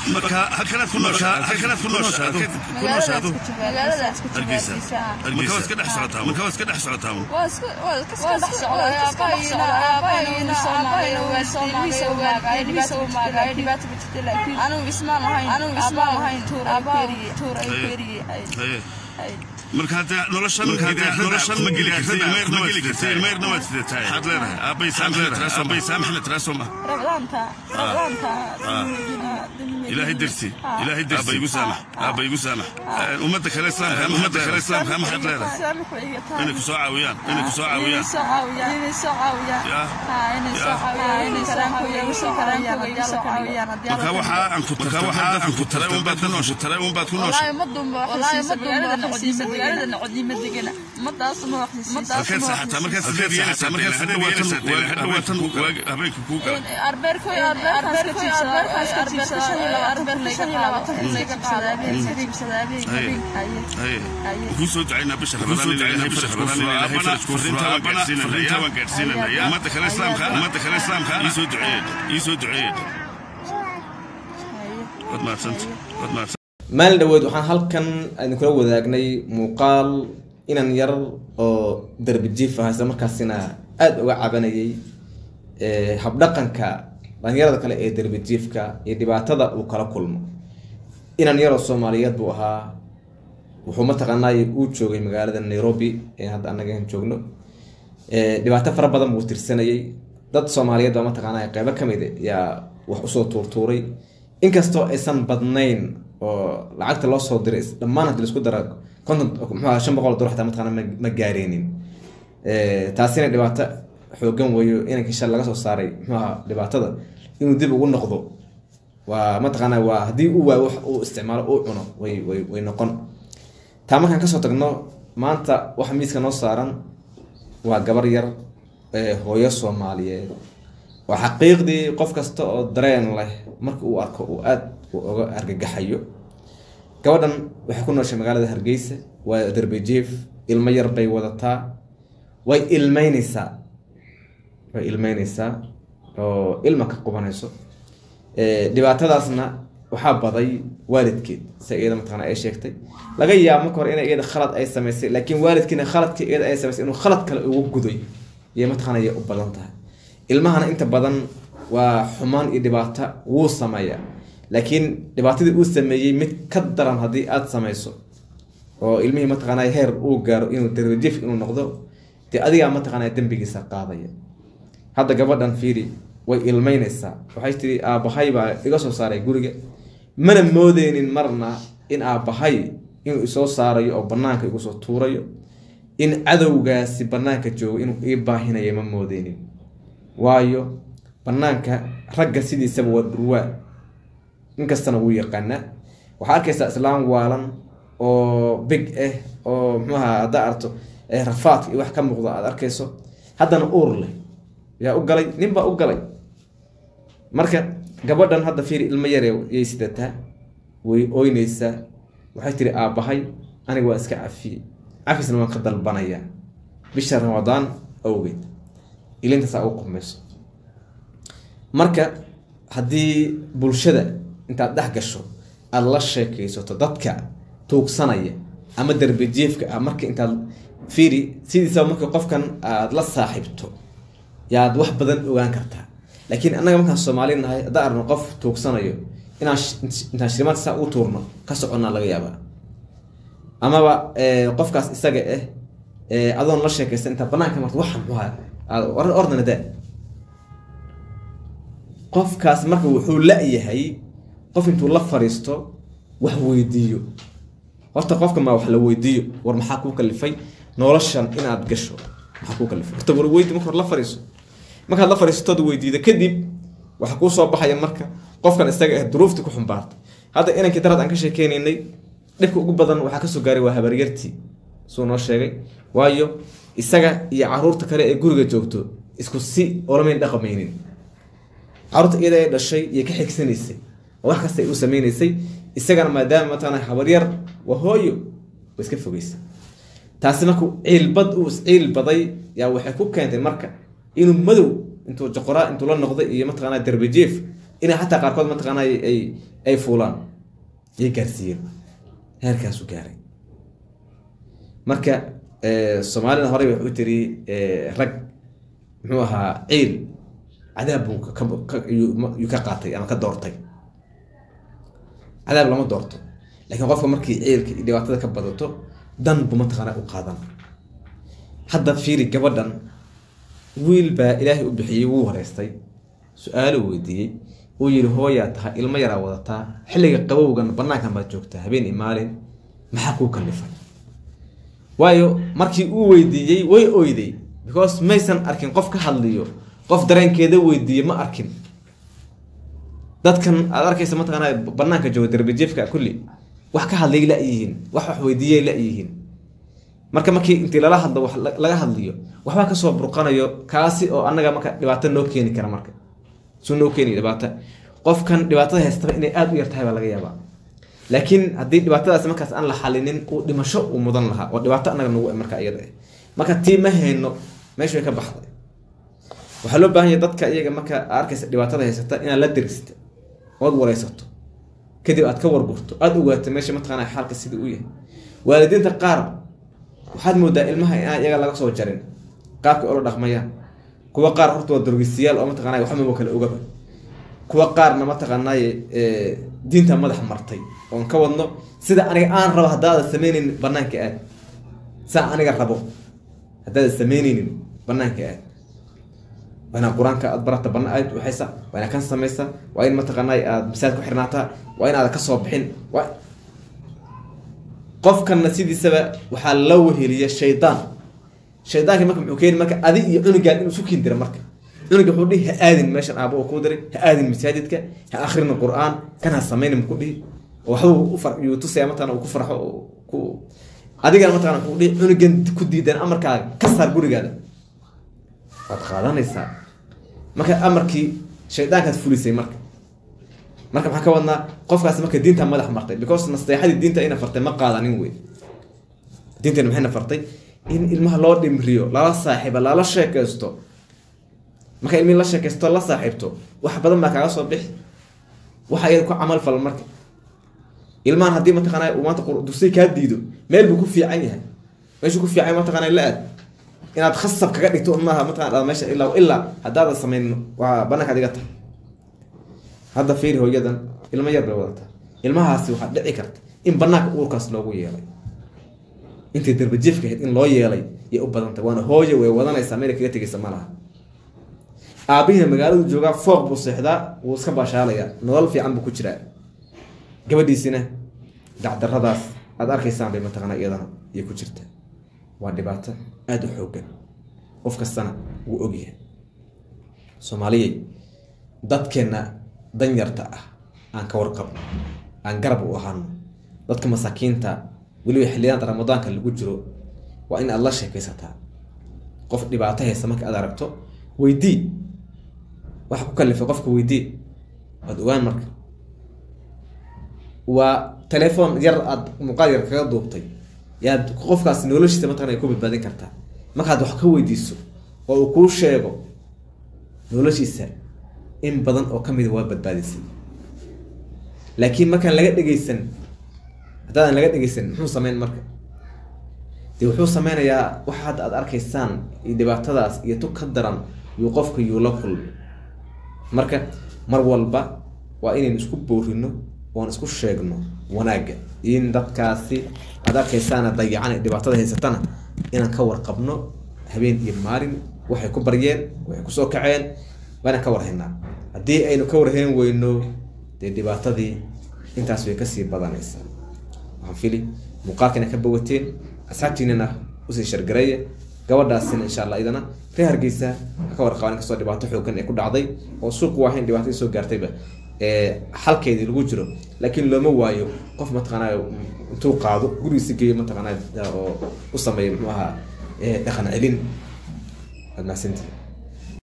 marka halkanaad ku nooshaa magaalada hargeysa marka waad ka dhex socotaa marka hada noloshan ma geli kartay meerna waad sidataa xad leedahay aabay saamxna taraasoma إلهي درسي أبي يسامح ومدة خلال إسلام ما حد لا إنك ساعة ويان مكوحة أنكو ترى ومبات كنوش والله مضم مركز حتى مركز وكوسود عينا بشر ما دخل الإسلام خان يسود عيد قد ما سنت مال دوود وحن هالكن نكون وذاقني مقال إن ير أو درب الجيف هذا مركزنا أد وعبني حبدقن dhalinyarada kale ee darbijiifka iyo dhibaatada uu kala kulmo inaan yaro Soomaaliyeed buu ahaa wuxuu mataqaanay uu joogay magaalada Nairobi ee hadda anaga joogno dhibaato fara badan buu tirsanayay dad Soomaaliyeed oo mataqaanay qayb kamid ah wax u soo tuurtuuray inkastoo aysan badnayn oo lacagta loo soo diray dhammaan hadii isku daro konton $500 xataa mataqaanay ma gaareenin taasina dhibaato xoogan wayo inanka insha Allah laga soo saaray dhibaatada inuu dib ugu noqdo waa mataqaanaa waa hadii uu wax uu isticmaalo uu cuno way noqon taa markaan ka soo tagno maanta wax miiska noo saaran waa gabar yar hooyo Soomaaliyeed waa xaqiiqdii qof kasta oo dareen leh marka uu arko uu aad uga argagaxayo gabadhan waxay ku nooshay magaalada Hargeysa waa darbijiif ilmo yar bay wadataa way ilmeynaysaa oo ilma ka qubanayso dhibaatadaasna waxa baday waalidkeed sayida mataqana ay sheegtay laga yaabo marka hore inay iyada khalad ay sameysay laakiin waalidkiina khaladkii iyada ay sameysay inuu khalad kale ugu guday iyo mataqana ay u badan tahay ilmahana inta badan waa xumaan iyo dhibaato wuu sameeyaa laakiin dhibaatadii uu sameeyay mid ka daran hadii aad sameyso oo ilmihii mataqana heer uu gaaro inuu darajif inuu noqdo tii adiga mataqana dambigiisa qaadaya هذا قبضنا فيري وإلمينيسا وحيتي أبهاي بقى يقصو صاري جورجا من المودين مرنا إن أبهاي إنه يسوع صاري أو بناك يقصو توريو إن عدو جاس بناك جو إنه إباه هنا يمن مودين وايو بناك رجع سيدي سبوا الروا إنك استنوي قنا وحركة إسلام والن أو بيج أو ما دارته رفات يوحكم مقضى أركيسو هذا نقول يا أقلي نبى أقلي مركب قبضنا هذا في الميرة يسدتها وينيسا وحيتري أبهاي أنا جواسك عفي سنة ما قدر البنايا بشهر رمضان أوجد إلى أنت سأقوم بس مركب هذه بولشدة أنت ضحك الشو الله شيء ستضدك توك صنايع أما درب جيفك مركب أنت فيري سيدي سو مركب قف كان لا صاحبته يا دوح بدن وان كرتها لكن أنا كمان الصوماليين هاي دار نقف توكسانيو إن شريمات ساعة وتورنا كسرنا لغيابا أما بقى قف كاس استجى أظن لا شيء كست أنت بناك مرت وحم وها أرضنا ده قف كاس مركب وحول لا هي قف أنتو الله فريستو وهو يديو وقت قف كما وحلو يديو ورمحاكوك اللي في نورشان إن أتقشوا محاكوك اللي في اختبروا ويدي مكر الله فريستو marka la fariisto weydiida kadib waxa ku soo baxaya marka qofkan isaga ah duruufta ku xumbaarta hada inankii darad aan ka sheekeynay dhibka ugu badan waxa ka soo gaaray waa habaryartii soo noo sheegay waayo isaga iyo caruurta kale ee guriga joogto isku si oolameyn dhaqameeyeen caruurta iyada ay dhashay iyo ka xigsaneysay wax kasta ay u sameeysay isagana maadaama matana habaryar waa hooyo iska fogeysay taasi markuu ciilbad uu ciilbaday yaa waxay ku keentay marka inuu madow intuu jaqora intuu la noqday iyo mataqaanaa darbijiif ina hatta qaarkood mataqaanaa ay fuulaan ay gaarsiiyeen heerkaas u gaaray marka Soomaalida hore wuxuu tiri rag muxuu ahaa ciil cadaab uu ka qaatay ama ka doortay cadaab lama doorto laakiin qofka markii ciilka iyo dhibaatada ka badato dan buu mataqaana u qaadan hadda fiiri gabadhan wiil baa Ilaahay u bixiyay wuu wareystay su'aalo weydiiyay oo yiri hooyaa tahay ilmo yar wadataa xilliga qabowgan banaanka ma joogtaa habeen maalin maxaa ku kalifay waayo markii uu weydiiyay way ooyday because maysan arkin qof ka hadliyo qof dareenkeeda weydiiyay ma arkin dadkan aad arkaysa mataqaana banaanka jooga darbijeefka kulli wax ka hadlay la yihiin wax weydiiyay la yihiin markii intii lala hadlo wax laga hadliyo waxba ka soo burqanayo kaasi oo anaga marka dhibaato noo keeni kara marka soo noo keeni dhibaato qofkan dhibaatada haysta inay aad u yartahay baa laga yaabaa laakiin haddii dhibaatadaas markaas aan la xalinin uu dhimasho u mudan lahaa oo dhibaato anaga nagu marka iyada marka tii ma hayno meesha ka baxday waxa loo baahan yahay dadka iyaga marka arkaysa dhibaatada haysata in la diristo oo wareysato kadib aad ka warburto aad ogaato meesha mataqaana xalka sidii uu yahay waalidiinta qaar waxaad moodaa ilmaha in iyaga laga soo jarin qaabka oo la dhaqmayaan kuwa qaar horta waa dargisiyaal oo mataqaana waxa ma kala ogaba kuwa qaarna mataqaana diinta madax martay oo ka wadno sida aniga aan rabo hadaad sameeynin banaanka aad saa aniga rabo hadaad sameeynin banaanka aad wana quraanka aad barata bana aad waxaysa wana kan sameeysa waa in mataqaana aad misaad ku xirnaata waa in aad ka soo bixin qofkan nasidiisaba waxa la weheliya shaydaanka marka muxuu keenay marka adi iyo cunugaan inuu sukin dira marka cunuga wuxuu dhihi aadin meeshan aabo ku diray aadin masaajidka ha akhrina quraan kana sameeynin ku dhihi waxuu u farqiyo tusay matana uu ku farxo ku adiga matana wuxuu dhihi cunugan ku diidan amarkaaga ka saar gurigaada waad qaadanaysaa marka amarkii shaydaanka fulisay marka maxaa ka wadnaa qofkaas marka diinta madax martay because nasteexadii diinta ina fartay ma qaadanin way diinta maxayna fartay in ilmaha loo dhimriyo lala saaxiibo lala sheekaysto marka ilmihi la sheekaysto la saaxiibto wax badan ma kaaga soo bixi waxa ay ku amal fal marka ilmahan hadii ma taqaanay uu maanta dugsi ka diido meel buu ku fiican yahay meeshu ku fiican ma taqaanay la aad inaad khasab kaga dhigto ummaha ma taqaanay meesha ilaa hadaad sameyn waa banaka diga tahay هذا فير هو جدا ilma yar wadaata ilmahaasi waxa dhici karta in banaanka uurkaas loogu yeelay intii darbajiifka in loo yeelay iyo u badanta waana hooyo way wadanaysaa meel kaga tagaysa malaha aabihi magaalada jooga fooq buu seexdaa uu iska baashaalaya nolol fiican buu ku jiraa gabadhiisina dacdaradaas aad arkaysaan bay mataqaana iyadana iyo ku jirta waa dhibaato aad u xooggan qof kastana uu ogyahay Soomaaliyeed dadkeena danyarta ah aan ka warqabno aan garab u ahaano dadka masaakiinta waliba xilliyada ramadaanka lagu jiro waa in Allah sheekaysataa qof dhibaato haysta marka aad aragto weydii wax ku kalifay qofka weydii aad ogaan marka waa telefoon yar aad muqaayir kaga duubtay yaad qofkaas noloshiisa mataqaana ay ku badbaadin kartaa marka aad wax ka weydiiso oo uu ku sheego noloshiisa in badan oo kamid waa badbaadisay laakiin markaan laga dhageysan hadaan laga dhageysan muxuu sameyn marka wuxuu sameynayaa waxa aad arkaysaan dhibaatadaas iyo tu ka daran iyo qofka iyo la kulmi marka mar walba waa inaan isku boorino oo isku sheegno wanaaga in dadkaasi aad arkaysaan dayacan dhibaatada haysatana inaan ka warqabno habeen iyo maalin waxay ku baryeen waxay ku soo kaceen bana ka warhaynaa hadii aynu ka warhayn weyno dhibaatadii intaas way ka sii badanaysaa waxaan fili muuqaalkana ka bogateen asxaabtiinana u sii shargareeya gabadhaasina insha Allah idana reer Hargeysa ka warqabaan ka soo dhibaato xooggan ee ku dhacday oo suuq waahayn dhibaato soo gaartayba halkeedii lagu jiro laakiin looma waayo qof ma taqaanayo intuu qaado gurigiisa geeyo ma taqaanayo oo u sameeyo muxuu ahaa dhaqan celin admaasanta